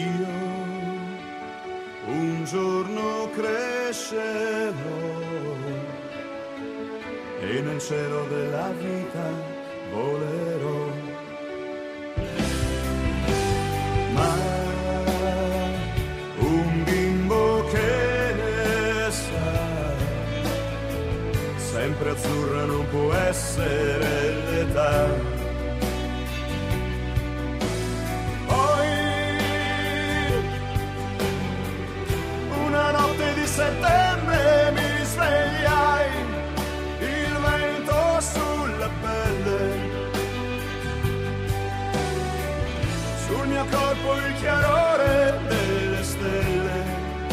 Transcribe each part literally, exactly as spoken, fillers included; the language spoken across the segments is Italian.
Io un giorno crescerò e nel cielo della vita volerò. Ma un bimbo che ne sa, sempre azzurra non può essere l'età. Settembre mi svegliai, il vento sulla pelle, sul mio corpo il chiarore delle stelle.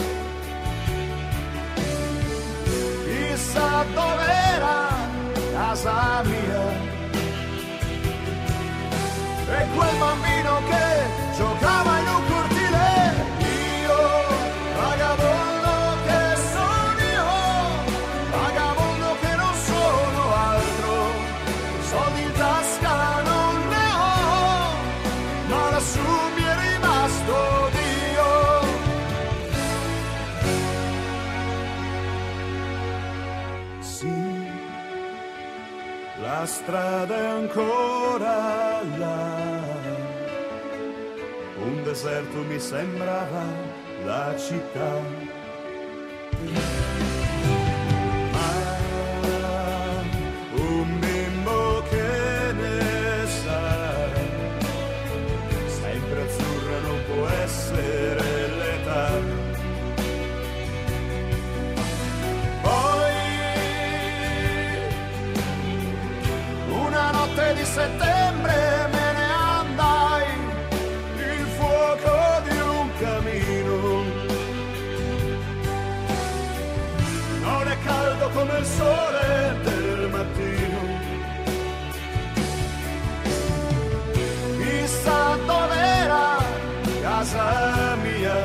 Chissà dov'era casa mia e quel bambino che giocava in un cortile. Io vagabondo, su mi è rimasto Dio. Sì, la strada è ancora là, un deserto mi sembrava la città. Essere l'età. Poi una notte di settembre me ne andai, il fuoco di un camino non è caldo come il sole del mattino. Chissà dov'era casa mia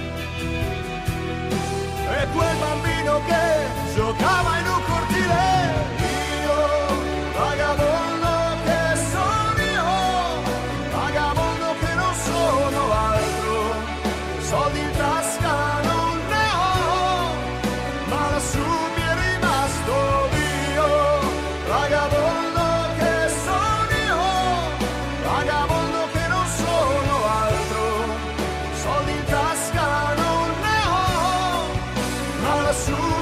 e quel bambino che giocava in un cortile. Io vagabondo che sono io, vagabondo che non sono altro, soldi in tasca non ne ho, ma lassù mi è rimasto Dio. Vagabondo che sono io, vagabondo che non sono altro, soldi in tasca non ne ho, ma lassù